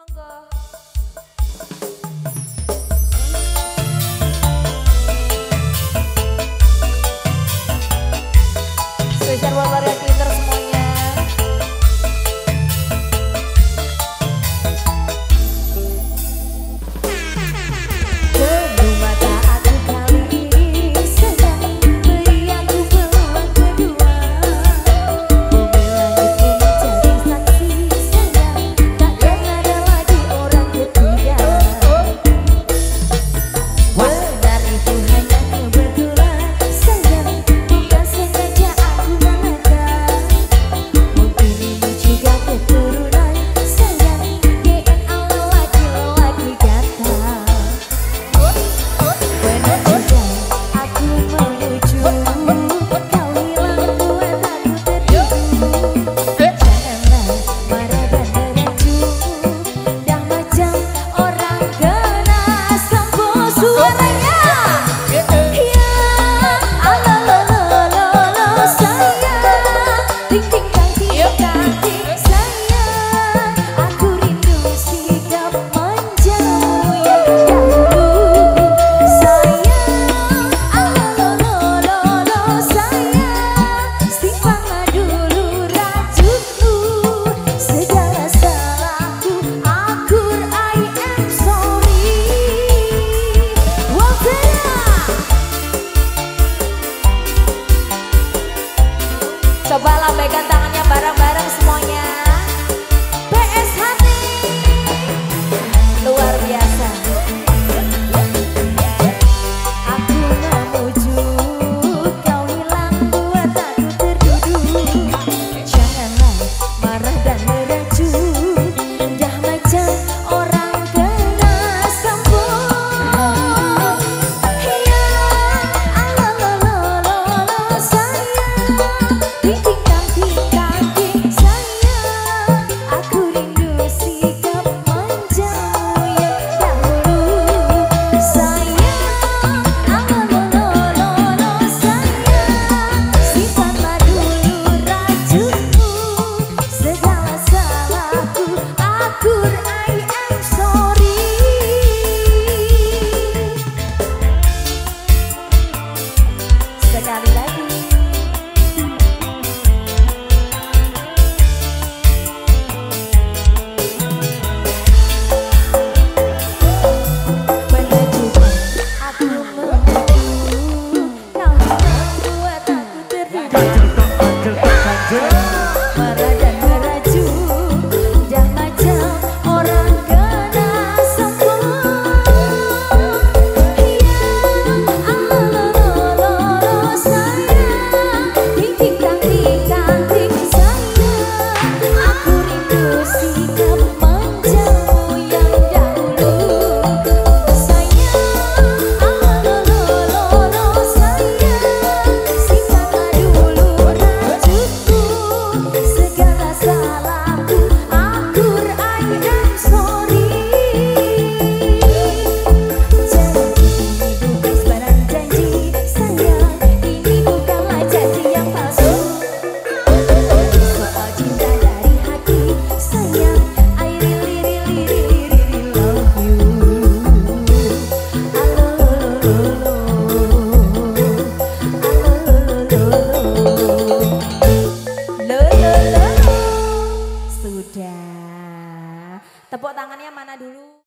Monggo. Spesial buat warga Twitter semuanya. Belum mata aku kali ini sedang beri aku peluang kedua. Mobil langitku menjadi saksi sayang, takkan ada lagi orang ketiga. Benar itu hanya kebetulan sayang, bukan sengaja aku menekan. Mungkin ini juga keturunan sayang, DNA lelaki-lelaki ganteng. Benar juga aku menuju, kau hilang buat aku tertidur. Janganlah marah dan merajuk, dah macam orang kena sampo suaranya. Ya, alalalalalala sayang, ting ting tang ting tang ting sayang, aku rindu sikap manjamu yang dahulu. Sayang, alalalalalala sayang, simpanlah dulu rajutku, segala salahku akur I am sorry. Coba lambaikan tangannya bareng-bareng semuanya. PSHT luar biasa. Aku memuju, kau hilang buat aku terduduk. Janganlah marah dan merajuk, dah macam orang kena sampo. Ya, alalalalalala sayang, ting ting tang ting tang ting sayang, aku rindu sikap manjamu yang dahulu. Sayang, alalalalalala sayang, simpanlah dulu rajutku, segala salahku akur I am sorry. Sekali lagi. Benar juga aku menuju, kau hilang buat aku tertidur. Marah dan merajuk, dah macam orang kena sampo. Ya, alalalalalala sayang, ting ting tang ting tang ting sayang, aku rindu sikap manjamu yang dahulu. Sayang, alalalalalala sayang, simpanlah dulu rajutku, segala salahku akur I am sorry. Janji ini bukan sembarang janji sayang, ini bukanlah janji yang palsu. Soal cinta dari hati sayang, I really really really really love you. Sudah. Tepuk tangannya mana dulu?